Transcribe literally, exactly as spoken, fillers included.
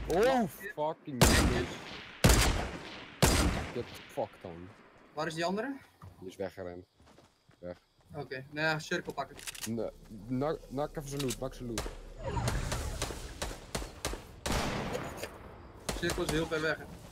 Oh, fucking bitch. Get fucked dan. Waar is die andere? Die is weggerend. Weg. Oké, okay. Nou ja, cirkel pakken. Nee, nak, nak even zijn loot, nak zijn loot. Cirkel is heel ver weg.